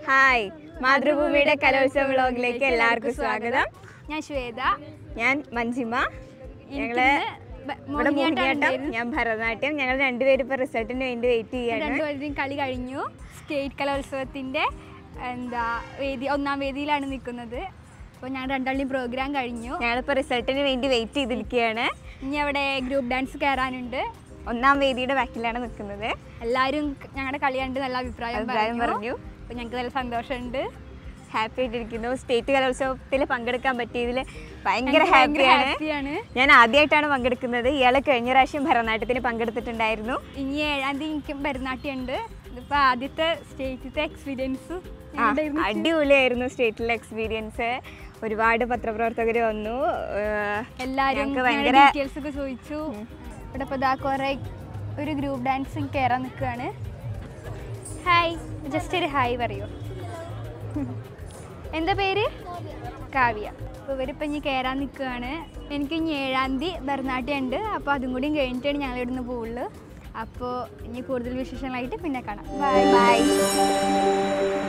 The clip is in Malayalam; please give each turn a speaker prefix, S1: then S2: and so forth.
S1: ഹായ്, മാതൃഭൂമിയുടെ കലോത്സവ വ്ലോഗിലേക്ക് എല്ലാവർക്കും സ്വാഗതം.
S2: ഞാൻ ശ്വേത,
S1: ഞാൻ മഞ്ജിമ. ഞങ്ങള് ഇവിടെ മോഹിനിയാട്ടം, ഞാൻ ഭരതനാട്യം. ഞങ്ങൾ രണ്ടുപേരും ഇപ്പോൾ റിസൾട്ടിന് വേണ്ടി വെയിറ്റ് ചെയ്യാണ്.
S2: രണ്ടുപേരും കളി കഴിഞ്ഞു. സ്റ്റേറ്റ് കലോത്സവത്തിൻ്റെ ഒന്നാം വേദിയിലാണ് നിൽക്കുന്നത്. അപ്പോൾ ഞങ്ങൾ രണ്ടാളുടെയും പ്രോഗ്രാം കഴിഞ്ഞു.
S1: ഞങ്ങളിപ്പോൾ റിസൾട്ടിന് വേണ്ടി വെയിറ്റ് ചെയ്തിരിക്കുകയാണ്.
S2: ഇനി അവിടെ ഗ്രൂപ്പ് ഡാൻസ് കയറാനുണ്ട്.
S1: ഒന്നാം വേദിയുടെ ബാക്കിലാണ് നിൽക്കുന്നത്.
S2: എല്ലാവരും ഞങ്ങളുടെ കളി കണ്ട് നല്ല അഭിപ്രായം
S1: പറഞ്ഞു.
S2: അപ്പോൾ ഞങ്ങൾക്ക് നല്ല സന്തോഷമുണ്ട്,
S1: ഹാപ്പി ആയിട്ടിരിക്കുന്നു. സ്റ്റേറ്റ് കലോത്സവത്തിൽ പങ്കെടുക്കാൻ പറ്റിയതിൽ ഭയങ്കര ഹാപ്പിയാണ്. ഞാൻ ആദ്യമായിട്ടാണ് പങ്കെടുക്കുന്നത്. ഇയാൾ കഴിഞ്ഞ പ്രാവശ്യം ഭരതനാട്യത്തിന് പങ്കെടുത്തിട്ടുണ്ടായിരുന്നു.
S2: ഇനി 7-ാം തീയതി എനിക്കും ഭരതനാട്യം ഉണ്ട്. ഇതിപ്പോൾ ആദ്യത്തെ സ്റ്റേറ്റിലത്തെ എക്സ്പീരിയൻസ്
S1: അടിപൊളിയായിരുന്നു. സ്റ്റേറ്റിലെ എക്സ്പീരിയൻസ്. ഒരുപാട് പത്രപ്രവർത്തകർ വന്നു.
S2: എല്ലാവരും ഡീറ്റെയിൽസ് ഒക്കെ ചോദിച്ചു. ഇവിടെ ഇപ്പോൾ കുറേ ഒരു ഗ്രൂപ്പ് ഡാൻസ് കയറാൻ നിൽക്കുകയാണ്. ഹായ്, ജസ്റ്റ് ഒരു ഹായ് പറയൂ. എന്താ പേര്? കാവ്യ. അപ്പോൾ ഇവരിപ്പോൾ ഇനി കയറാൻ നിൽക്കുകയാണ്. എനിക്ക് ഇനി 7-ാം തീയതി ഭരതനാട്യം ഉണ്ട്. അപ്പോൾ അതും കൂടി കഴിഞ്ഞിട്ടാണ് ഞങ്ങൾ ഇവിടുന്ന് പോകുള്ളൂ. അപ്പോൾ ഇനി കൂടുതൽ വിശേഷങ്ങളായിട്ട് പിന്നെ കാണാം. ബൈ.